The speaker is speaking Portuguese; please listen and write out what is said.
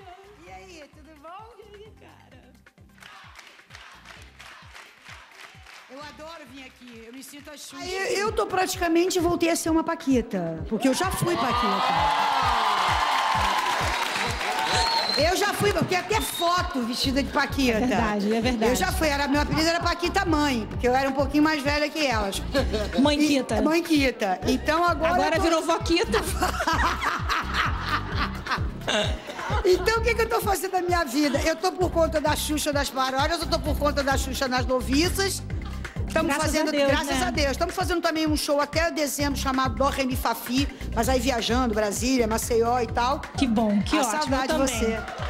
E aí, tudo bom? E aí, cara? Eu adoro vir aqui, eu me sinto a Xuxa. Eu tô praticamente, voltei a ser uma paquita, porque eu já fui paquita. Eu já fui, porque até foto vestida de paquita. É verdade, é verdade. Eu já fui, meu apelido era Paquita Mãe, porque eu era um pouquinho mais velha que elas. Mãequita. Mãequita. Então agora virou voquita. Então, o que eu tô fazendo da minha vida? Eu tô por conta da Xuxa das paródias, eu tô por conta da Xuxa nas noviças. Estamos fazendo, graças a Deus. Estamos fazendo também um show até dezembro chamado Dó, Ré, Mi, Fá, Fi, mas aí viajando, Brasília, Maceió e tal. Que bom, que a ótimo. saudade de você.